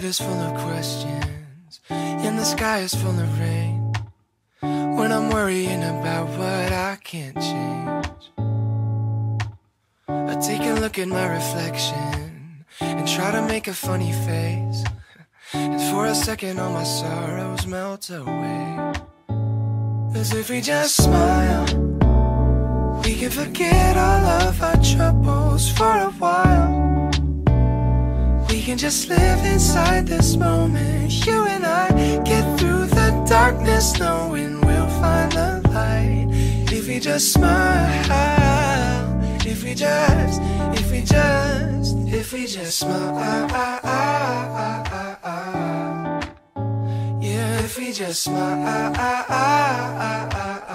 head is full of questions, and the sky is full of rain. When I'm worrying about what I can't change, I take a look at my reflection and try to make a funny face. And for a second all my sorrows melt away. As if we just smile, we can forget all of our troubles for a while. We can just live inside this moment. You and I get through the darkness, knowing we'll find the light. If we just smile, if we just smile. Yeah, if we just smile.